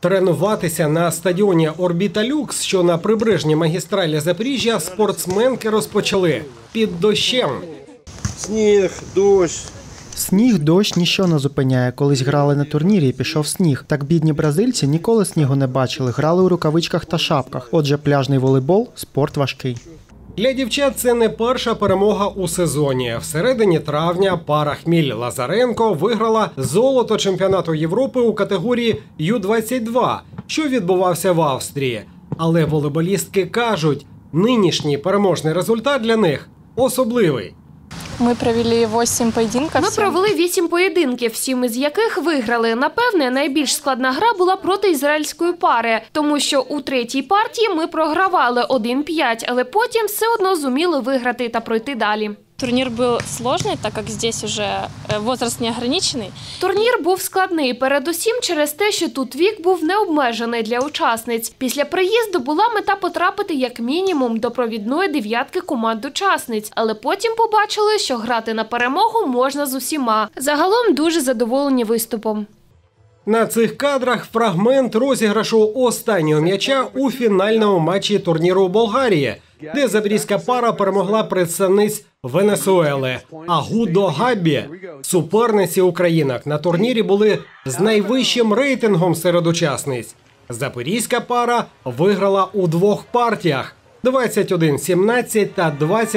Тренуватися на стадіоні «Орбіта Люкс», що на прибережній магістралі Запоріжжя, спортсменки розпочали під дощем. Сніг, дощ. Сніг, дощ – ніщо не зупиняє. Колись грали на турнірі і пішов сніг. Так бідні бразильці ніколи снігу не бачили, грали у рукавичках та шапках. Отже, пляжний волейбол – спорт важкий. Для дівчат це не перша перемога у сезоні. Всередині травня пара Хміль-Лазаренко виграла золото чемпіонату Європи у категорії Ю-22, що відбувався в Австрії. Але волейболістки кажуть, нинішній переможний результат для них особливий. Ми провели 8 поєдинків. Ми провели 8 поєдинків, 7 із яких виграли. Напевне, найбільш складна гра була проти ізраїльської пари, тому що у третій партії ми програвали 1-5, але потім все одно зуміли виграти та пройти далі. Турнір був складний, так як тут вже возраст не ограничений. Турнір був складний, передусім через те, що тут вік був необмежений для учасниць. Після приїзду була мета потрапити як мінімум до провідної дев'ятки команд-учасниць, але потім побачили, що грати на перемогу можна з усіма. Загалом дуже задоволені виступом. На цих кадрах фрагмент розіграшу останнього м'яча у фінальному матчі турніру у Болгарії, де запорізька пара перемогла представниць Венесуели. А Гудо Габбі, суперниці українок, на турнірі були з найвищим рейтингом серед учасниць. Запорізька пара виграла у двох партіях – 21-17 та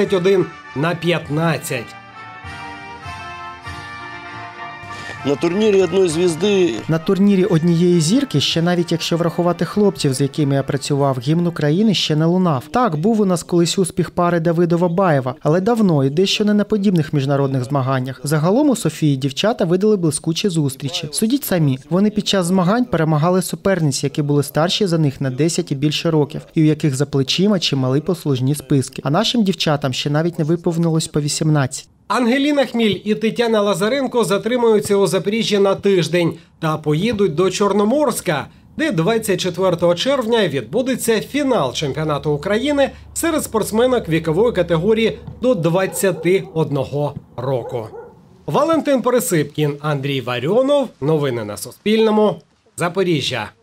21-15. На турнірі одної звізди. На турнірі однієї зірки, ще навіть якщо врахувати хлопців, з якими я працював, гімн України ще не лунав. Так, був у нас колись успіх пари Давидова-Баєва, але давно і дещо не на подібних міжнародних змаганнях. Загалом у Софії дівчата видали блискучі зустрічі. Судіть самі, вони під час змагань перемагали суперниць, які були старші за них на 10 і більше років, і у яких за плечима чимали послужні списки. А нашим дівчатам ще навіть не виповнилось по 18. Ангеліна Хміль і Тетяна Лазаренко затримуються у Запоріжжі на тиждень та поїдуть до Чорноморська, де 24 червня відбудеться фінал чемпіонату України серед спортсменок вікової категорії до 21 року. Валентин Пересипкін, Андрій Варіонов. Новини на Суспільному. Запоріжжя.